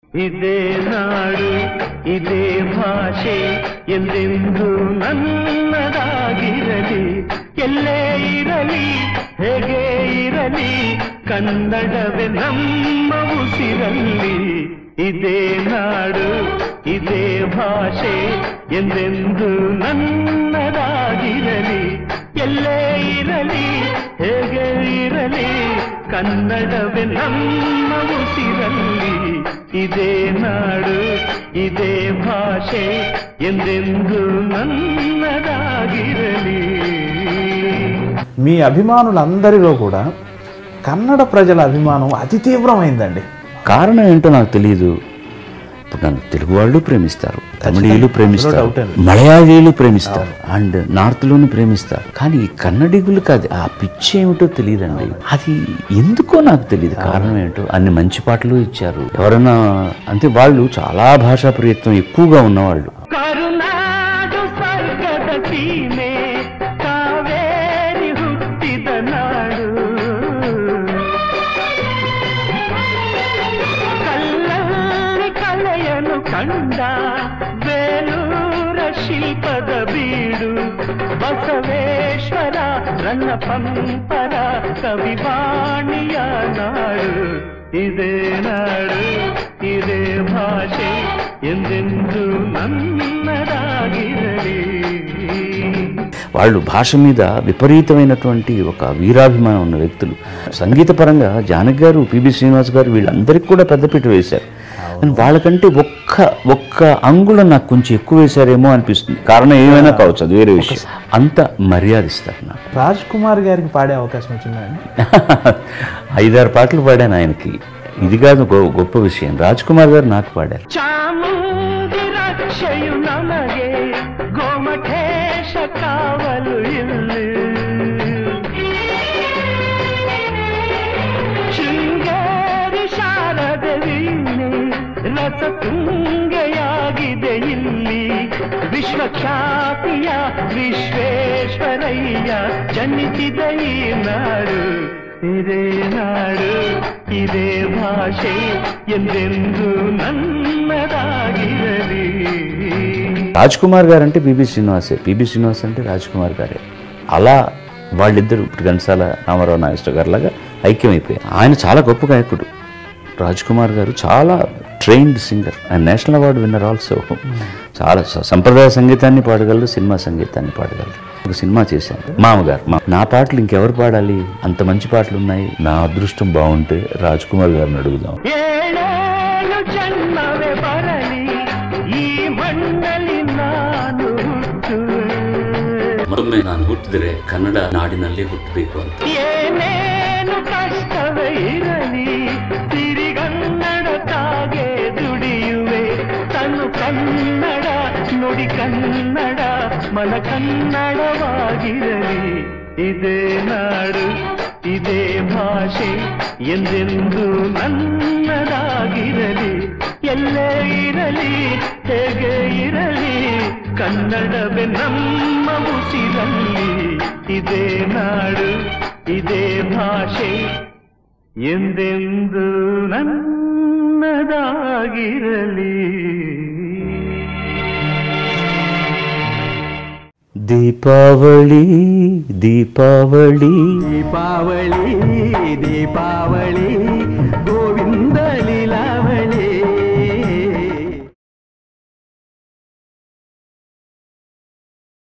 ಇದೇ ನಾಡು ಇದೇ ಭಾಷೆ ಎಂದೆಂದು ನನ್ನದಾಗಿರಲಿ, ಎಲ್ಲೇ ಇರಲಿ ಹೇಗೆ ಇರಲಿ ಕನ್ನಡವೇ ನಮ್ಮ ಉಸಿರಲ್ಲಿ. ಇದೇ ನಾಡು ಇದೇ ಭಾಷೆ ಎಂದೆಂದು ನನ್ನದಾಗಿರಲಿ, ಎಲ್ಲೇ ಇರಲಿ ಹೇಗೆ ಇರಲಿ ಕನ್ನಡವೇ ನಮ್ಮ ಉಸಿರಲ್ಲಿ. ಇದೇ ನಾಡು ಇದೇ ಭಾಷೆ ಎಂದೆಂದು నన్నదాగిరలి. మీ అభిమానులందరిలో కూడా కన్నడ ప్రజల అభిమానం అతి తీవ్రమైందండి. కారణం ఏంటో నాకు తెలియదు. ఇప్పుడు నన్ను తెలుగు వాళ్ళు ప్రేమిస్తారు, తమిళీయులు ప్రేమిస్తారు, మలయాళీలు ప్రేమిస్తారు, అండ్ నార్త్లోనూ ప్రేమిస్తారు. కానీ ఈ కన్నడిగులకు అది ఆ పిచ్చి ఏమిటో తెలియదండి. అది ఎందుకో నాకు తెలియదు కారణం ఏంటో. అన్ని మంచి పాటలు ఇచ్చారు. ఎవరైనా అంటే వాళ్ళు చాలా భాషా ప్రయత్నం ఎక్కువగా ఉన్నవాళ్ళు. ಕಂಡ ಬೇಲೂರ ಶಿಲ್ಪದ ಬೀಡು ಬಸವೇಶ್ವರ ರನ್ನ ಪಂಪರ ಕವಿವಾಣಿಯ ನಾಡು. ಇದೇ ನಾಡು ಇದೇ ಭಾಷೆ ಎಂದೆಂದು ನನ್ನದಾಗಿರಲಿ. వాళ్ళు భాష మీద విపరీతమైనటువంటి ఒక వీరాభిమానం ఉన్న వ్యక్తులు. సంగీత పరంగా జానకి గారు, పిబి శ్రీనివాస్ గారు వీళ్ళందరికీ కూడా పెద్దపీట వేశారు. వాళ్ళకంటే ఒక్క అంగుళం నాకు కొంచెం ఎక్కువ వేశారేమో అనిపిస్తుంది. కారణం ఏమైనా కావచ్చు, అది వేరే విషయం. అంత మర్యాదిస్తారు నాకు. రాజ్ కుమార్ గారికి పాడే అవకాశం వచ్చిందండి. 5-6 పాటలు పాడాను ఆయనకి. ఇది కాదు గొప్ప విషయం. రాజ్ కుమార్ గారు నాకు పాడారు. ತುಂಗೆಯಾಗಿದೆ ಇಲ್ಲಿ ವಿಶ್ವಖ್ಯಾತಿಯ ವಿಶ್ವೇಶ್ವರಯ್ಯ ಜನಿಸಿದ ಈ ನಾಡು. ಇದೇ ನಾಡು ಇದೇ ಭಾಷೆ ಎಂದೆಂದು ನನ್ನದಾಗಿರಲಿ. రాజ్ కుమార్ గారు అంటే పిబి శ్రీనివాసే, పిబి శ్రీనివాస్ అంటే రాజ్ కుమార్ గారే. అలా వాళ్ళిద్దరు ఇప్పుడు ఘంటసాల రామారావు నాగేశ్వర గారు లాగా ఐక్యమైపోయారు. ఆయన చాలా గొప్ప గాయకుడు. రాజ్ కుమార్ గారు చాలా ట్రైన్డ్ సింగర్, ఆయన నేషనల్ అవార్డు విన్నర్ ఆల్సో. చాలా సంప్రదాయ సంగీతాన్ని పాడగలరు, సినిమా సంగీతాన్ని పాడగలరు. ఒక సినిమా చేశాను మామగారు. నా పాటలు ఇంకెవరు పాడాలి? అంత మంచి పాటలు ఉన్నాయి. నా అదృష్టం బాగుంటే రాజ్ కుమార్ గారిని అడుగుదాం. ಮತ್ತೊಮ್ಮೆ ನಾನು ಹುಟ್ಟಿದರೆ ಕನ್ನಡ ನಾಡಿನಲ್ಲಿ ಹುಟ್ಟಬೇಕು ಅಂತ. ಏನೇನು ಕಷ್ಟವೇ ಇರಲಿ ಸಿರಿಗನ್ನಡ ತಾಗೆ ದುಡಿಯುವೆ. ತನು ಕನ್ನಡ ನುಡಿ ಕನ್ನಡ ಮನ ಕನ್ನಡವಾಗಿರಲಿ. ಇದೇ ನಾಡು ಇದೇ ಭಾಷೆ ಎಂದೆಂದು ನನ್ನದಾಗಿರಲಿ. ಎಲ್ಲೇ ಇರಲಿ ಹೇಗೆ ಇರಲಿ ಕನ್ನಡವೇ ನಮ್ಮ ಉಸಿರಲ್ಲಿ. ಇದೇ ನಾಡು ಇದೇ ಭಾಷೆ ಎಂದೆಂದು ನನ್ನದಾಗಿರಲಿ. ದೀಪಾವಳಿ ದೀಪಾವಳಿ ದೀಪಾವಳಿ ದೀಪಾವಳಿ